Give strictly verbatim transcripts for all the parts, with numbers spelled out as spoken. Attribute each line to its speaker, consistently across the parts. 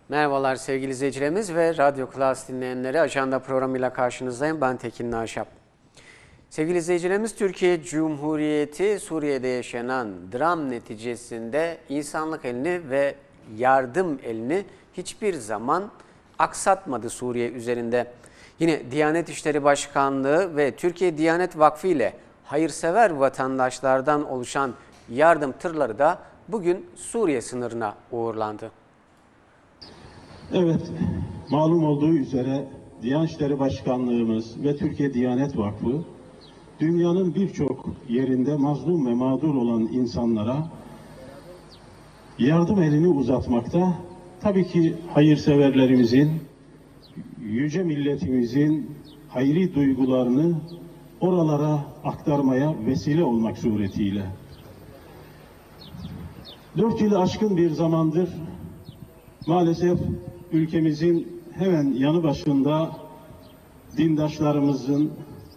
Speaker 1: Merhabalar sevgili izleyicilerimiz ve Radyo Klas dinleyenleri. Ajanda programıyla karşınızdayım. Ben Tekin Naşap. Sevgili izleyicilerimiz, Türkiye Cumhuriyeti Suriye'de yaşanan dram neticesinde insanlık elini ve yardım elini hiçbir zaman aksatmadı Suriye üzerinde. Yine Diyanet İşleri Başkanlığı ve Türkiye Diyanet Vakfı ile hayırsever vatandaşlardan oluşan yardım tırları da bugün Suriye sınırına uğurlandı.
Speaker 2: Evet, malum olduğu üzere Diyanet İşleri Başkanlığımız ve Türkiye Diyanet Vakfı dünyanın birçok yerinde mazlum ve mağdur olan insanlara yardım elini uzatmakta. Tabii ki hayırseverlerimizin, yüce milletimizin hayri duygularını oralara aktarmaya vesile olmak suretiyle. Dört yılı aşkın bir zamandır maalesef ülkemizin hemen yanı başında dindaşlarımızın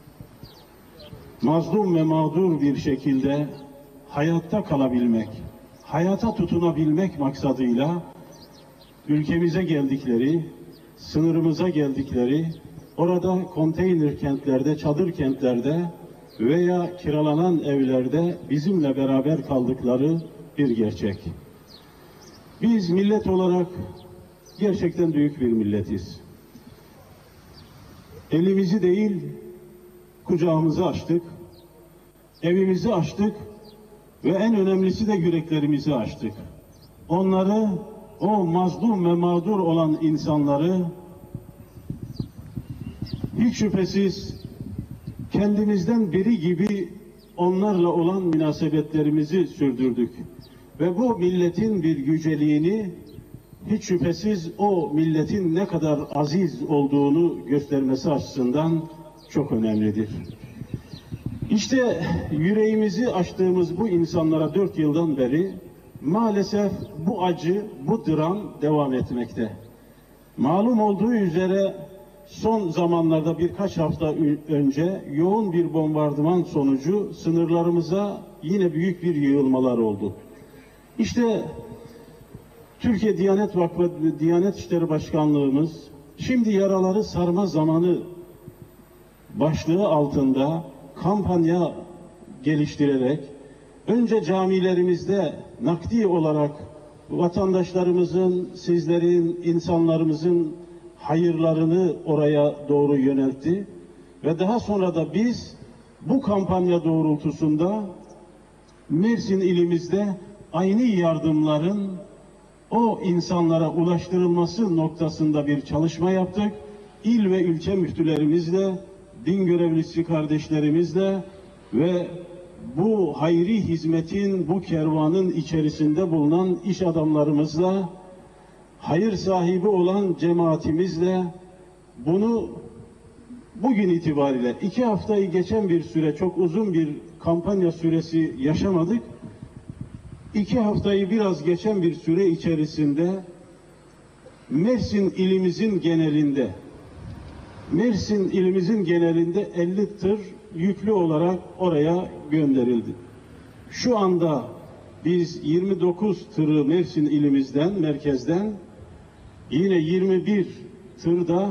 Speaker 2: mazlum ve mağdur bir şekilde hayatta kalabilmek, hayata tutunabilmek maksadıyla ülkemize geldikleri, sınırımıza geldikleri, orada konteyner kentlerde, çadır kentlerde veya kiralanan evlerde bizimle beraber kaldıkları bir gerçek. Biz millet olarak gerçekten büyük bir milletiz. Elimizi değil, kucağımızı açtık, evimizi açtık ve en önemlisi de yüreklerimizi açtık. Onları, o mazlum ve mağdur olan insanları hiç şüphesiz kendimizden biri gibi onlarla olan münasebetlerimizi sürdürdük. Ve bu milletin bir yüceliğini, hiç şüphesiz o milletin ne kadar aziz olduğunu göstermesi açısından çok önemlidir. İşte yüreğimizi açtığımız bu insanlara dört yıldan beri maalesef bu acı, bu dram devam etmekte. Malum olduğu üzere son zamanlarda birkaç hafta önce yoğun bir bombardıman sonucu sınırlarımıza yine büyük bir yığılmalar oldu. İşte Türkiye Diyanet Vakfı ve Diyanet İşleri Başkanlığımız şimdi yaraları sarma zamanı başlığı altında kampanya geliştirerek önce camilerimizde nakdi olarak vatandaşlarımızın, sizlerin, insanlarımızın hayırlarını oraya doğru yöneltti ve daha sonra da biz bu kampanya doğrultusunda Mersin ilimizde aynı yardımların o insanlara ulaştırılması noktasında bir çalışma yaptık. İl ve ülke müftülerimizle, din görevlisi kardeşlerimizle ve bu hayri hizmetin, bu kervanın içerisinde bulunan iş adamlarımızla, hayır sahibi olan cemaatimizle bunu bugün itibariyle iki haftayı geçen bir süre, çok uzun bir kampanya süresi yaşamadık. İki haftayı biraz geçen bir süre içerisinde Mersin ilimizin genelinde Mersin ilimizin genelinde elli tır yüklü olarak oraya gönderildi. Şu anda biz yirmi dokuz tırı Mersin ilimizden, merkezden, yine yirmi bir tırda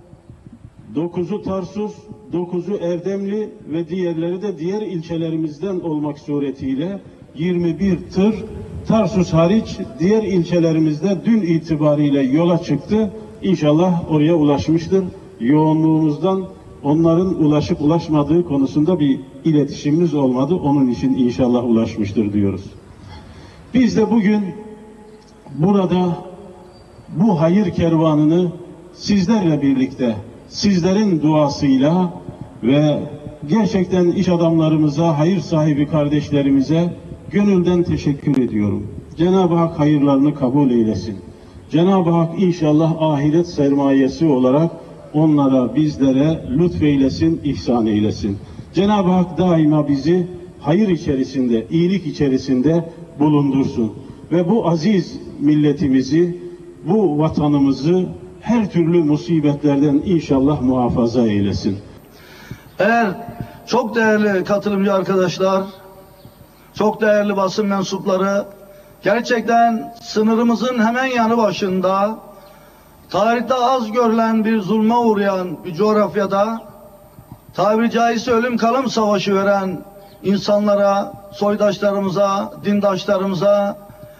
Speaker 2: dokuzu Tarsus, dokuzu Erdemli ve diğerleri de diğer ilçelerimizden olmak suretiyle yirmi bir tır Tarsus hariç diğer ilçelerimizde dün itibariyle yola çıktı. İnşallah oraya ulaşmıştır. Yoğunluğumuzdan onların ulaşıp ulaşmadığı konusunda bir iletişimimiz olmadı. Onun için inşallah ulaşmıştır diyoruz. Biz de bugün burada bu hayır kervanını sizlerle birlikte, sizlerin duasıyla ve gerçekten iş adamlarımıza, hayır sahibi kardeşlerimize gönülden teşekkür ediyorum. Cenab-ı Hak hayırlarını kabul eylesin. Cenab-ı Hak inşallah ahiret sermayesi olarak onlara, bizlere lütfeylesin, ihsan eylesin. Cenab-ı Hak daima bizi hayır içerisinde, iyilik içerisinde bulundursun. Ve bu aziz milletimizi, bu vatanımızı her türlü musibetlerden inşallah muhafaza eylesin.
Speaker 3: Eğer çok değerli katılımcı arkadaşlar, çok değerli basın mensupları, gerçekten sınırımızın hemen yanı başında tarihte az görülen bir zulme uğrayan bir coğrafyada tabiri caizse ölüm kalım savaşı veren insanlara, soydaşlarımıza, dindaşlarımıza,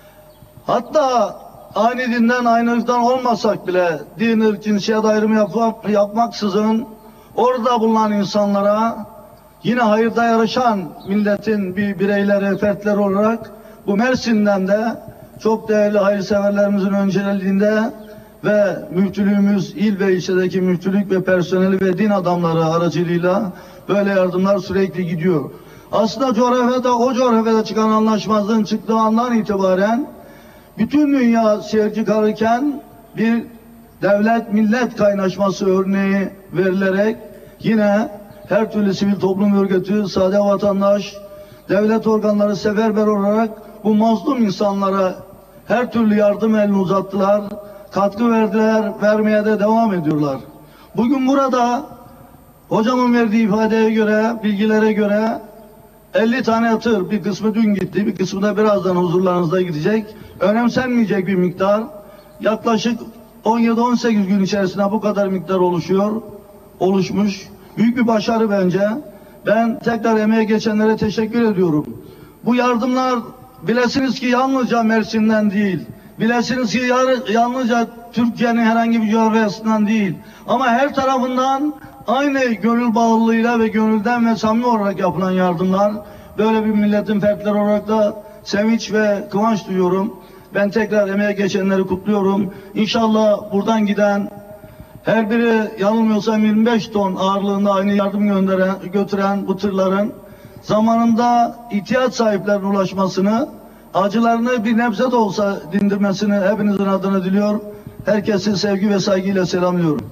Speaker 3: hatta aynı dinden, aynı ırktan olmasak bile din, ırk, cinsiyet ayrımı yapmak, yapmaksızın orada bulunan insanlara, yine hayırda yarışan milletin bir bireyleri, fertleri olarak bu Mersin'den de çok değerli hayırseverlerimizin önceliğinde ve müftülüğümüz, il ve ilçedeki müftülük ve personeli ve din adamları aracılığıyla böyle yardımlar sürekli gidiyor. Aslında coğrafyada, o coğrafyada çıkan anlaşmazlığın çıktığı andan itibaren bütün dünya seyirci kalırken bir devlet-millet kaynaşması örneği verilerek yine her türlü sivil toplum örgütü, sade vatandaş, devlet organları seferber olarak bu mazlum insanlara her türlü yardım elini uzattılar, katkı verdiler, vermeye de devam ediyorlar. Bugün burada hocamın verdiği ifadeye göre, bilgilere göre elli tane tır, bir kısmı dün gitti, bir kısmı da birazdan huzurlarınızda gidecek. Önemsenmeyecek bir miktar. Yaklaşık on yedi on sekiz gün içerisinde bu kadar miktar oluşuyor, oluşmuş. Büyük bir başarı bence. Ben tekrar emeğe geçenlere teşekkür ediyorum. Bu yardımlar bilesiniz ki yalnızca Mersin'den değil, bilesiniz ki yalnızca Türkiye'nin herhangi bir coğrafyasından değil, ama her tarafından aynı gönül bağlılığıyla ve gönülden ve samimi olarak yapılan yardımlar. Böyle bir milletin fertleri olarak da sevinç ve kıvanç duyuyorum. Ben tekrar emeğe geçenleri kutluyorum. İnşallah buradan giden her biri yanılmıyorsam yirmi beş ton ağırlığında aynı yardım gönderen, götüren bu tırların zamanında ihtiyaç sahiplerine ulaşmasını, acılarını bir nebze de olsa dindirmesini hepinizin adına diliyor. Herkesi sevgi ve saygıyla selamlıyorum.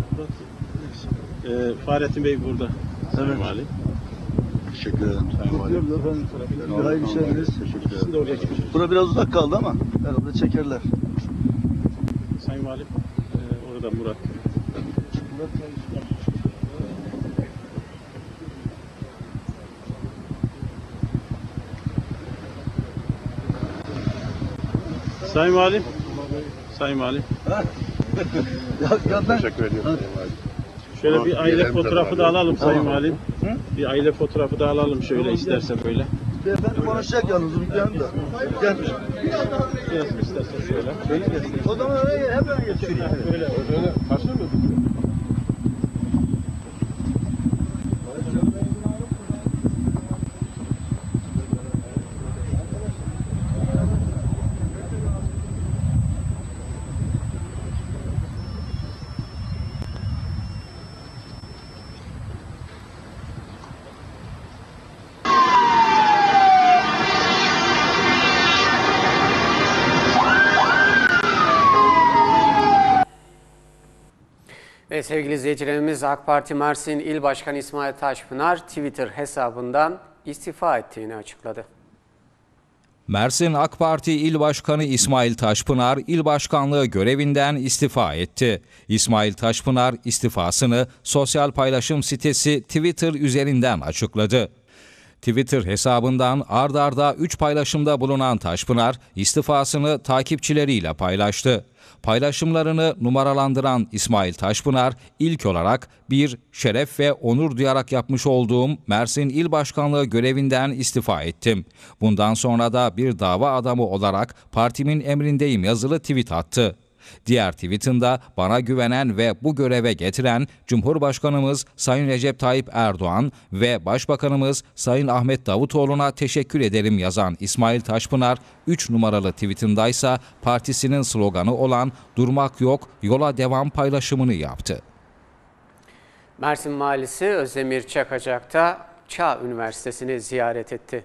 Speaker 4: Ee, Fahrettin Bey burada.
Speaker 3: Evet.
Speaker 4: Sayın
Speaker 3: Teşekkür ederim.
Speaker 4: Kutluyoruz
Speaker 3: efendim. Hayırlı işleriniz.
Speaker 4: Siz de oraya çıkın.
Speaker 3: Bura biraz uzak kaldı ama herhalde çekerler.
Speaker 4: Sayın Valim, e, orada Murat. Sayın Valim. Sayın Valim.
Speaker 3: ya, ya ben...
Speaker 4: Teşekkür ediyorum Sayın Valim. Şöyle bir aile fotoğrafı da alalım Sayın Valim. Bir aile fotoğrafı da alalım şöyle isterse böyle.
Speaker 3: Beyefendi konuşacak yalnız bir yanında. Gel.
Speaker 4: Biraz istersen şöyle. Şöyle gelsin.
Speaker 3: O zaman oraya hep öne geçiyor.
Speaker 4: Böyle, öyle karşılar mı?
Speaker 1: Ve sevgili izleyicilerimiz, AK Parti Mersin İl Başkanı İsmail Taşpınar Twitter hesabından istifa ettiğini açıkladı.
Speaker 5: Mersin AK Parti İl Başkanı İsmail Taşpınar, il başkanlığı görevinden istifa etti. İsmail Taşpınar istifasını sosyal paylaşım sitesi Twitter üzerinden açıkladı. Twitter hesabından ard arda üç paylaşımda bulunan Taşpınar, istifasını takipçileriyle paylaştı. Paylaşımlarını numaralandıran İsmail Taşpınar, ilk olarak bir şeref ve onur duyarak yapmış olduğum Mersin İl Başkanlığı görevinden istifa ettim. Bundan sonra da bir dava adamı olarak partimin emrindeyim yazılı tweet attı. Diğer tweetinde bana güvenen ve bu göreve getiren Cumhurbaşkanımız Sayın Recep Tayyip Erdoğan ve Başbakanımız Sayın Ahmet Davutoğlu'na teşekkür ederim yazan İsmail Taşpınar, üç numaralı tweetindaysa partisinin sloganı olan "Durmak yok, yola devam" paylaşımını yaptı.
Speaker 1: Mersin Valisi Özdemir Çakacak da Çağ Üniversitesi'ni ziyaret etti.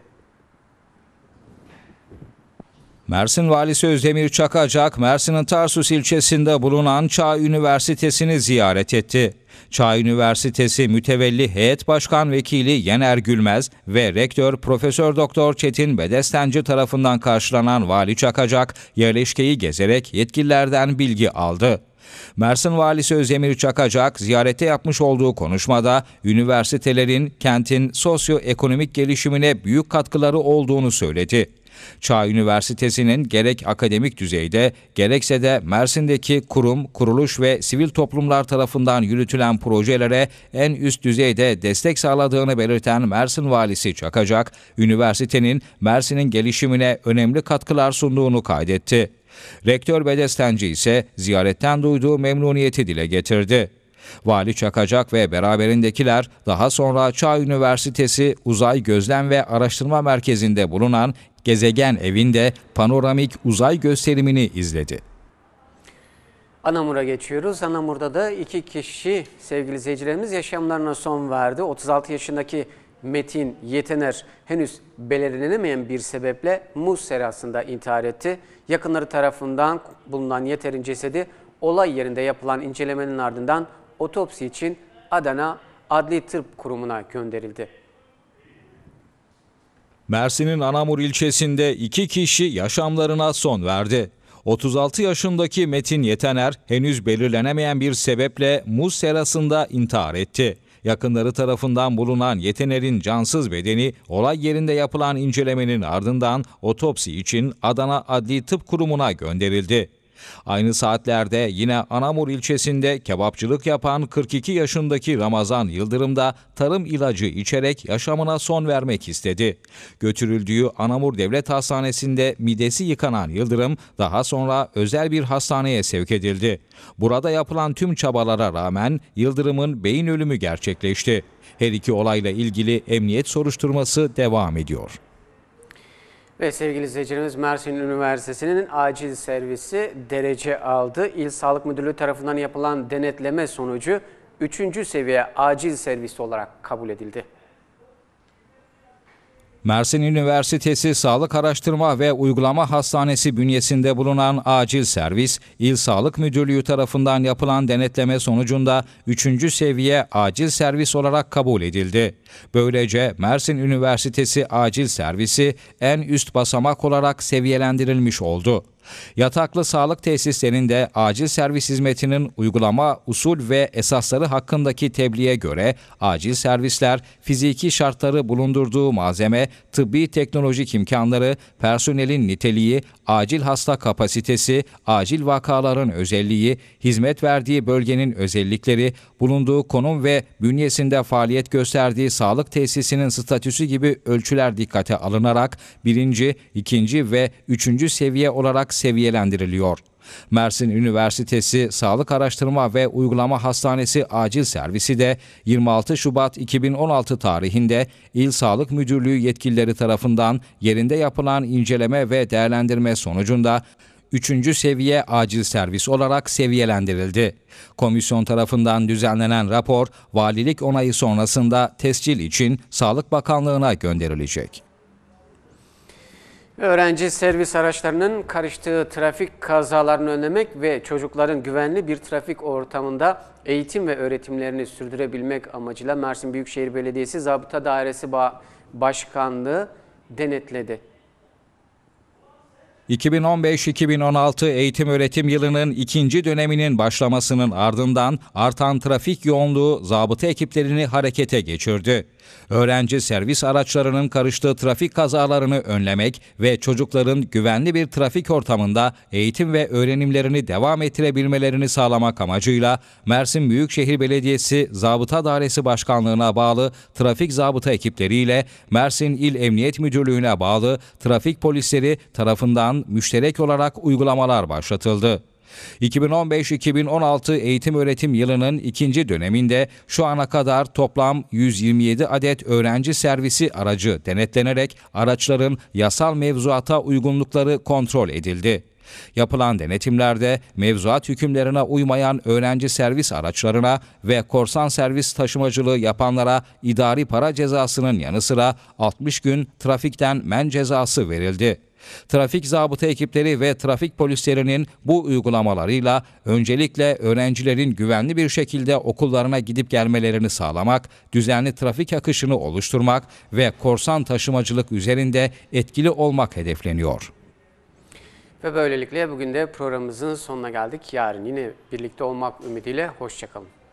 Speaker 5: Mersin Valisi Özdemir Çakacak, Mersin'in Tarsus ilçesinde bulunan Çağ Üniversitesi'ni ziyaret etti. Çağ Üniversitesi Mütevelli Heyet Başkan Vekili Yener Gülmez ve Rektör Profesör Doktor Çetin Bedestenci tarafından karşılanan Vali Çakacak, yerleşkeyi gezerek yetkililerden bilgi aldı. Mersin Valisi Özdemir Çakacak ziyarette yapmış olduğu konuşmada üniversitelerin kentin sosyoekonomik gelişimine büyük katkıları olduğunu söyledi. Çağ Üniversitesi'nin gerek akademik düzeyde gerekse de Mersin'deki kurum, kuruluş ve sivil toplumlar tarafından yürütülen projelere en üst düzeyde destek sağladığını belirten Mersin Valisi Çakacak, üniversitenin Mersin'in gelişimine önemli katkılar sunduğunu kaydetti. Rektör Bedestenci ise ziyaretten duyduğu memnuniyeti dile getirdi. Vali Çakacak ve beraberindekiler daha sonra Çağ Üniversitesi Uzay Gözlem ve Araştırma Merkezi'nde bulunan Gezegen Evi'nde panoramik uzay gösterimini izledi.
Speaker 1: Anamur'a geçiyoruz. Anamur'da da iki kişi sevgili izleyicilerimiz yaşamlarına son verdi. otuz altı yaşındaki Metin Yetener henüz belirlenemeyen bir sebeple muz serasında intihar etti. Yakınları tarafından bulunan Yeter'in cesedi olay yerinde yapılan incelemenin ardından otopsi için Adana Adli Tıp Kurumu'na gönderildi.
Speaker 5: Mersin'in Anamur ilçesinde iki kişi yaşamlarına son verdi. otuz altı yaşındaki Metin Yetener henüz belirlenemeyen bir sebeple muz serasında intihar etti. Yakınları tarafından bulunan Yetener'in cansız bedeni olay yerinde yapılan incelemenin ardından otopsi için Adana Adli Tıp Kurumu'na gönderildi. Aynı saatlerde yine Anamur ilçesinde kebapçılık yapan kırk iki yaşındaki Ramazan Yıldırım da tarım ilacı içerek yaşamına son vermek istedi. Götürüldüğü Anamur Devlet Hastanesi'nde midesi yıkanan Yıldırım daha sonra özel bir hastaneye sevk edildi. Burada yapılan tüm çabalara rağmen Yıldırım'ın beyin ölümü gerçekleşti. Her iki olayla ilgili emniyet soruşturması devam ediyor.
Speaker 1: Ve sevgili izleyicilerimiz, Mersin Üniversitesi'nin acil servisi derece aldı. İl Sağlık Müdürlüğü tarafından yapılan denetleme sonucu üçüncü seviye acil servis olarak kabul edildi.
Speaker 5: Mersin Üniversitesi Sağlık Araştırma ve Uygulama Hastanesi bünyesinde bulunan acil servis, İl Sağlık Müdürlüğü tarafından yapılan denetleme sonucunda üçüncü seviye acil servis olarak kabul edildi. Böylece Mersin Üniversitesi acil servisi en üst basamak olarak seviyelendirilmiş oldu. Yataklı sağlık tesislerinde acil servis hizmetinin uygulama, usul ve esasları hakkındaki tebliğe göre acil servisler fiziki şartları bulundurduğu malzeme, tıbbi teknolojik imkanları, personelin niteliği, acil hasta kapasitesi, acil vakaların özelliği, hizmet verdiği bölgenin özellikleri, bulunduğu konum ve bünyesinde faaliyet gösterdiği sağlık tesisinin statüsü gibi ölçüler dikkate alınarak birinci, ikinci ve üçüncü seviye olarak seviyelendiriliyor. Mersin Üniversitesi Sağlık Araştırma ve Uygulama Hastanesi acil servisi de yirmi altı Şubat iki bin on altı tarihinde İl Sağlık Müdürlüğü yetkilileri tarafından yerinde yapılan inceleme ve değerlendirme sonucunda üçüncü seviye acil servis olarak seviyelendirildi. Komisyon tarafından düzenlenen rapor, valilik onayı sonrasında tescil için Sağlık Bakanlığı'na gönderilecek.
Speaker 1: Öğrenci servis araçlarının karıştığı trafik kazalarını önlemek ve çocukların güvenli bir trafik ortamında eğitim ve öğretimlerini sürdürebilmek amacıyla Mersin Büyükşehir Belediyesi Zabıta Dairesi Başkanlığı denetledi.
Speaker 5: iki bin on beş iki bin on altı eğitim öğretim yılının ikinci döneminin başlamasının ardından artan trafik yoğunluğu zabıta ekiplerini harekete geçirdi. Öğrenci servis araçlarının karıştığı trafik kazalarını önlemek ve çocukların güvenli bir trafik ortamında eğitim ve öğrenimlerini devam ettirebilmelerini sağlamak amacıyla Mersin Büyükşehir Belediyesi Zabıta Dairesi Başkanlığı'na bağlı trafik zabıta ekipleriyle Mersin İl Emniyet Müdürlüğü'ne bağlı trafik polisleri tarafından müşterek olarak uygulamalar başlatıldı. iki bin on beş iki bin on altı eğitim öğretim yılının ikinci döneminde şu ana kadar toplam yüz yirmi yedi adet öğrenci servisi aracı denetlenerek araçların yasal mevzuata uygunlukları kontrol edildi. Yapılan denetimlerde mevzuat hükümlerine uymayan öğrenci servis araçlarına ve korsan servis taşımacılığı yapanlara idari para cezasının yanı sıra altmış gün trafikten men cezası verildi. Trafik zabıta ekipleri ve trafik polislerinin bu uygulamalarıyla öncelikle öğrencilerin güvenli bir şekilde okullarına gidip gelmelerini sağlamak, düzenli trafik akışını oluşturmak ve korsan taşımacılık üzerinde etkili olmak hedefleniyor.
Speaker 1: Ve böylelikle bugün de programımızın sonuna geldik. Yarın yine birlikte olmak ümidiyle hoşça kalın.